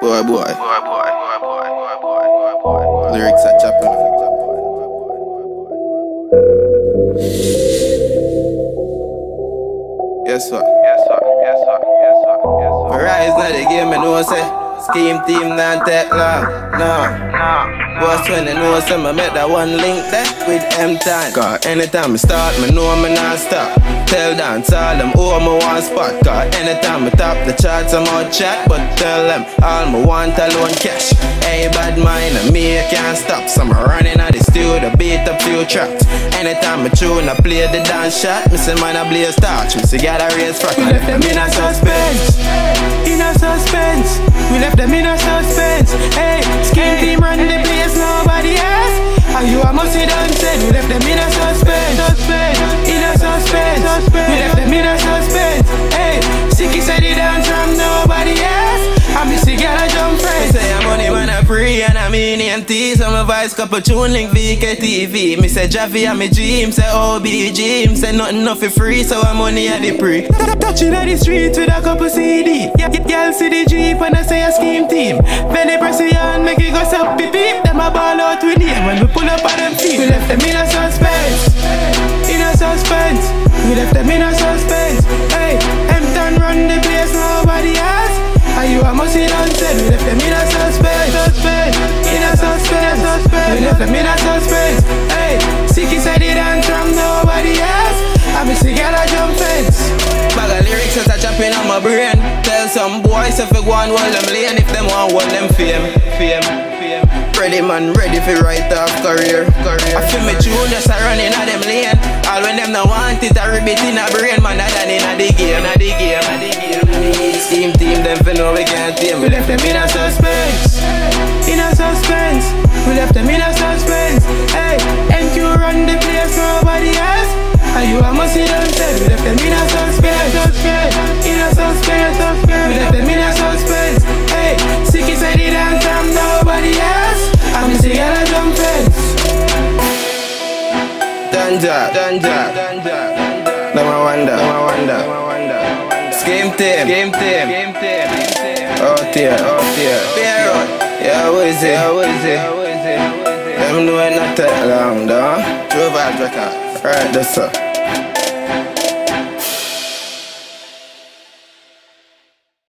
Boy. Lyrics are chopping. Yes, sir. Rise now the game, I know say scheme team not take long. No. Boss when I know some I make that one link there with M-Time. Cause anytime I start, I know I'm not stop. Tell dance all them oh my one spot. Cause anytime I top the charts I'm out chat. But tell them all my want alone cash. Hey bad mind and me I can't stop. So I'm running out the studio, beat up few tracks. Anytime I tune I play the dance shot. Me say man I blaze starch. Me say gotta raise frack. We left them in a suspense. In a suspense. We left them in a suspense. Hey, scheme team run the place, nobody else. And you a must sit down said. We left them in a suspense. In a suspense. We left them in a suspense. Hey, Sicky said he dance from nobody else. And me see girl a jump fresh. Say I'm money man a free and I'm in EMT. So my voice couple tune link VKTV. Me say Javi and me dream. Say OBG. Me say nothing for free. So I'm money at the pre. Touching at the street with a couple CD. Girl see the Jeep and I say a scheme team. Benny press it on, make it go sup beep beep. Them a ball out with them when we pull up on them feet. We left them in a suspense. In a suspense. We left them in a suspense. Hey, M-Town run the place, nobody else. And you a must sit down said. We left them in a suspense. In a suspense. We left them in a suspense. Hey, Sicky said he dance from nobody else. And me see girl a jump fence. Bag of lyrics that a chopping on my brain. Tell some boys if you go and hold them lane. If them want hold them fame. Ready man, ready for write off career. I feel me tune just a running at them lane. All when them no want it, I repeat in a brain. Man, I done in a the game. Scheme team, them for know we can't tame. We left them in a suspense. In a suspense. We left them in a suspense. Hey, NQ run the place, nobody else. And you a must sit down said. We left them in a suspense. In a suspense. We left them in a suspense. Hey, Sicky said he dance from nobody else. And me see girl a jump fence. Danja. Them a wonder. Scheme team. Out here. Yeah, what is it? Them know it not take long, though. True vibes record. Right, that's up.